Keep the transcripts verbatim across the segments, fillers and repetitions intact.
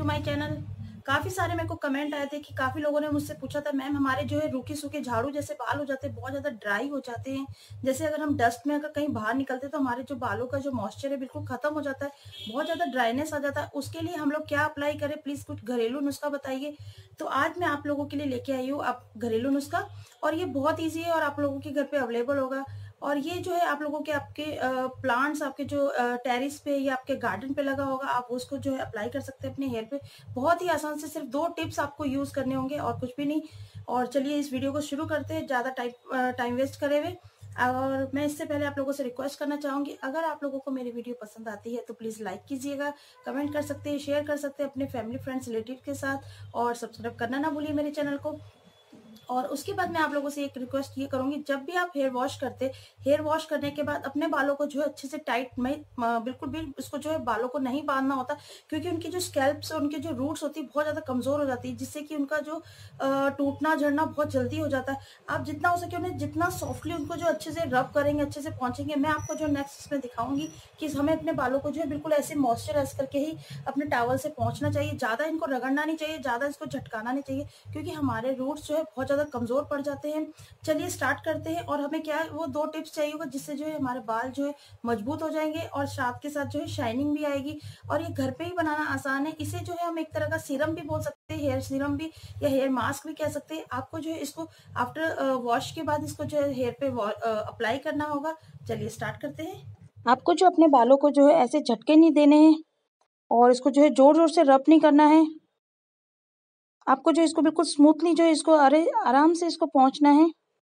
My channel. काफ़ी सारे मेरे को कमेंट आए थे कि काफ़ी लोगों ने मुझसे पूछा था, मैम हमारे जो है रूखे सूखे झाड़ू जैसे बाल हो जाते हैं, बहुत ज़्यादा ड्राई हो जाते हैं। जैसे अगर हम डस्ट में अगर कहीं बाहर निकलते हैं तो हमारे जो बालों का जो मॉइस्चर है बिल्कुल ख़त्म हो जाता है, बहुत ज़्यादा ड्राइनेस आ जाता है। उसके लिए हम लोग क्या अप्लाई करें, प्लीज़ कुछ घरेलू नुस्खा बताइए। तो आज मैं आप लोगों के लिए लेके आई हूँ आप घरेलू नुस्खा, और ये बहुत ईजी है और आप लोगों के घर पे अवेलेबल होगा। और ये जो है आप लोगों के आपके प्लांट्स आपके जो टेरिस पे या आपके गार्डन पे लगा होगा, आप उसको जो है अप्लाई कर सकते हैं अपने हेयर पे। बहुत ही आसान से सिर्फ दो टिप्स आपको यूज करने होंगे और कुछ भी नहीं। और चलिए इस वीडियो को शुरू करते हैं ज़्यादा टाइम टाइम वेस्ट करे हुए। और मैं इससे पहले आप लोगों से रिक्वेस्ट करना चाहूंगी, अगर आप लोगों को मेरी वीडियो पसंद आती है तो प्लीज़ लाइक कीजिएगा, कमेंट कर सकते हैं, शेयर कर सकते हैं अपने फैमिली फ्रेंड्स रिलेटिव के साथ, और सब्सक्राइब करना ना भूलिए मेरे चैनल को। और उसके बाद मैं आप लोगों से एक रिक्वेस्ट ये करूंगी, जब भी आप हेयर वॉश करते हेयर वॉश करने के बाद अपने बालों को जो है अच्छे से टाइट में बिल्कुल भी उसको जो है बालों को नहीं बांधना होता, क्योंकि उनकी जो स्कैल्प्स और उनके जो रूट्स होती है बहुत ज़्यादा कमज़ोर हो जाती है, जिससे कि उनका जो टूटना झड़ना बहुत जल्दी हो जाता है। आप जितना हो सके उन्हें जितना सॉफ्टली उनको जो अच्छे से रब करेंगे, अच्छे से पहुँचेंगे। मैं आपको जो नेक्स्ट इसमें दिखाऊंगी कि हमें अपने बालों को जो है बिल्कुल ऐसे मॉइस्चराइज करके ही अपने टॉवल से पहुँचना चाहिए। ज़्यादा इनको रगड़ना नहीं चाहिए, ज़्यादा इसको झटकाना नहीं चाहिए, क्योंकि हमारे रूट्स जो है बहुत ज़्यादा कमज़ोर पड़ जाते हैं। चलिए स्टार्ट करते हैं। और हमें क्या है वो दो टिप्स चाहिए होगा, जिससे जो है हमारे बाल जो है मजबूत हो जाएंगे और साथ के साथ जो है शाइनिंग भी आएगी। और ये घर पे ही बनाना आसान है। इसे जो है हम एक तरह का सीरम भी बोल सकते हैं, हेयर सीरम भी या हेयर मास्क भी कह सकते हैं। आपको जो है इसको आफ्टर वॉश के बाद इसको जो है हेयर पे अप्लाई करना होगा। चलिए स्टार्ट करते हैं। आपको जो अपने बालों को जो है ऐसे झटके नहीं देने हैं और इसको जो है जोर जोर से रब नहीं करना है। आपको जो इसको बिल्कुल स्मूथली जो है इसको अरे आराम से इसको पहुंचना है।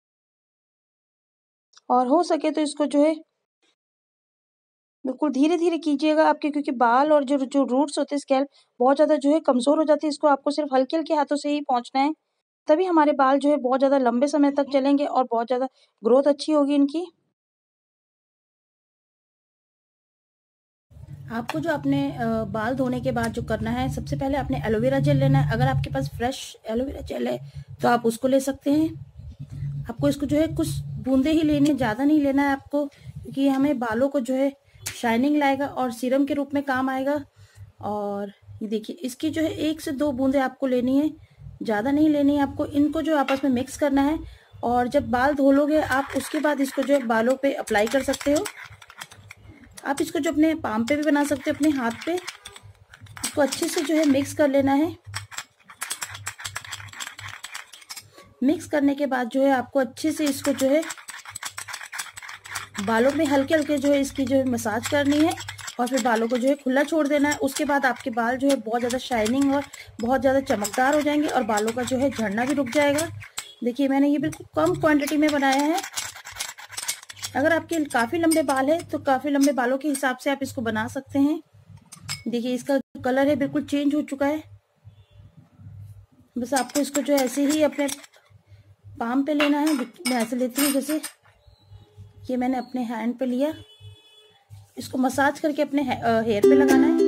और हो सके तो इसको जो है बिल्कुल धीरे धीरे कीजिएगा आपके, क्योंकि बाल और जो जो रूट्स होते हैं स्कैल्प बहुत ज़्यादा जो है कमज़ोर हो जाती है। इसको आपको सिर्फ हल्के हल्के हाथों से ही पहुंचना है, तभी हमारे बाल जो है बहुत ज़्यादा लंबे समय तक चलेंगे और बहुत ज़्यादा ग्रोथ अच्छी होगी इनकी। आपको जो अपने बाल धोने के बाद जो करना है, सबसे पहले आपने एलोवेरा जेल लेना है। अगर आपके पास फ्रेश एलोवेरा जेल है तो आप उसको ले सकते हैं। आपको इसको जो है कुछ बूंदे ही लेने, ज़्यादा नहीं लेना है आपको, क्योंकि हमें बालों को जो है शाइनिंग लाएगा और सीरम के रूप में काम आएगा। और ये देखिए इसकी जो है एक से दो बूंदे आपको लेनी है, ज़्यादा नहीं लेनी है आपको। इनको जो आपस में मिक्स करना है और जब बाल धो लोगे आप उसके बाद इसको जो है बालों पे अप्लाई कर सकते हो। आप इसको जो अपने पाम पे भी बना सकते हो, अपने हाथ पे। इसको अच्छे से जो है मिक्स कर लेना है। मिक्स करने के बाद जो है आपको अच्छे से इसको जो है बालों में हल्के हल्के जो है इसकी जो है मसाज करनी है और फिर बालों को जो है खुला छोड़ देना है। उसके बाद आपके बाल जो है बहुत ज़्यादा शाइनिंग और बहुत ज़्यादा चमकदार हो जाएंगे और बालों का जो है झड़ना भी रुक जाएगा। देखिए मैंने ये बिल्कुल कम क्वांटिटी में बनाया है। अगर आपके काफ़ी लंबे बाल है तो काफ़ी लंबे बालों के हिसाब से आप इसको बना सकते हैं। देखिए इसका जो कलर है बिल्कुल चेंज हो चुका है। बस आपको इसको जो ऐसे ही अपने पाम पे लेना है। मैं ऐसे लेती हूँ, जैसे ये मैंने अपने हैंड पे लिया। इसको मसाज करके अपने हेयर पे लगाना है।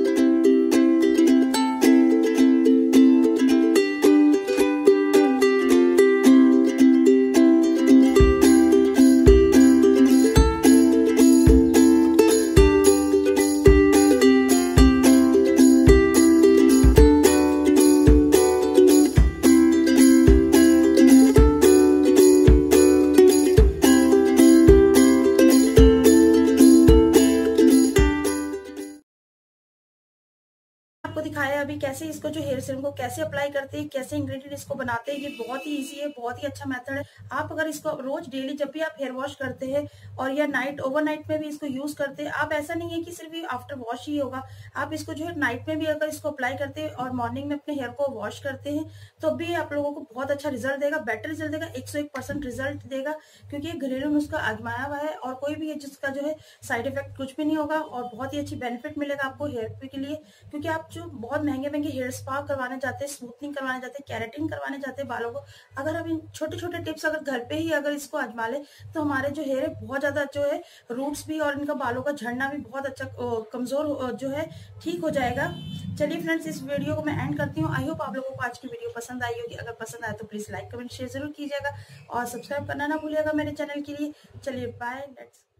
आपको दिखाया अभी कैसे इसको जो हेयर सीरम को कैसे अप्लाई करते हैं, कैसे इंग्रेडिएंट इसको बनाते हैं। ये बहुत ही इजी है, बहुत ही अच्छा मेथड है। आप अगर इसको रोज डेली जब भी आप हेयर वॉश करते हैं और या नाइट ओवरनाइट में भी इसको यूज करते हैं, आप ऐसा नहीं है कि सिर्फ आफ्टर वॉश ही होगा। आप इसको जो है नाइट में भी अगर इसको अप्लाई करते हैं और मॉर्निंग में अपने हेयर को वॉश करते हैं तो भी आप लोगों को बहुत अच्छा रिजल्ट देगा, बेटर रिजल्ट देगा, एक सौ एक परसेंट रिजल्ट देगा, क्योंकि ये घरेलू नुस्खा आजमाया हुआ है और कोई भी है जिसका जो है साइड इफेक्ट कुछ भी नहीं होगा और बहुत ही अच्छी बेनिफिट मिलेगा आपको हेयर पे के लिए। क्योंकि आप जो बहुत महंगे महंगे हेयर स्पा करवाने जाते हैं, स्मूथनिंग करवाने जाते हैं, केराटिन करवाने जाते हैं बालों को, अगर हम इन छोटे छोटे टिप्स अगर घर पे ही अगर इसको आजमा ले तो हमारे जो हेयर है बहुत ज्यादा जो है रूट्स भी और इनका बालों का झड़ना भी बहुत अच्छा कमजोर जो है ठीक हो जाएगा। चलिए फ्रेंड्स इस वीडियो को मैं एंड करती हूँ। आई होप आप लोगों को आज की वीडियो पसंद आई होगी। अगर पसंद आए तो प्लीज लाइक कमेंट शेयर जरूर कीजिएगा और सब्सक्राइब करना ना भूलिएगा मेरे चैनल के लिए। चलिए बाय, लेट्स